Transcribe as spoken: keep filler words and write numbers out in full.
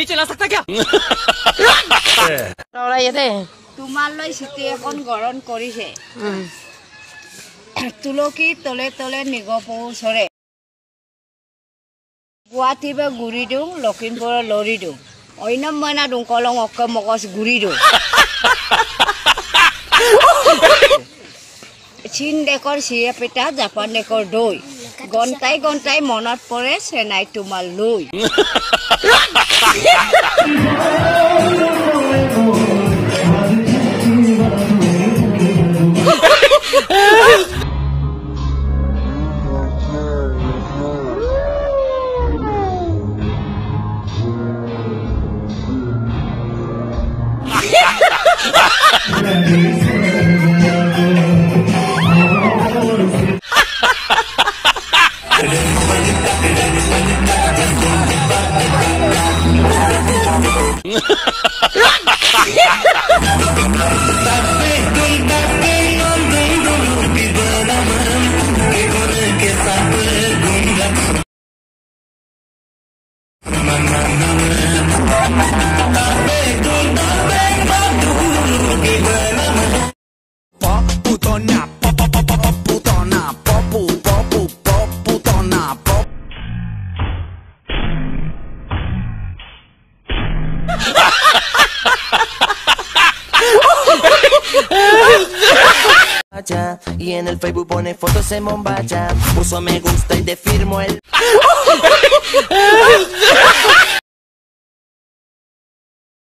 नहीं चला सकता क्या? Tolong ya deh. তোমালৈ চিঠি এখন গৰণ কৰিছে তুলসী তলে তলে নিগপৌ চৰে গুৱাহাটী বা গুৰি দিওঁ লখিমপুৰৰ লৰি দিওঁ অইনম মইনা দিওঁ কলং অক্ক মগজ গুৰি দিওঁ চীন দেশৰ চিৰা পিঠা জাপান দেশৰ দৈ গন্তাই গন্তাই মনত পৰে চেনাই তোমাৰ লৈ Y en el Facebook pone fotos en bombacha. Puso me gusta y te firmo el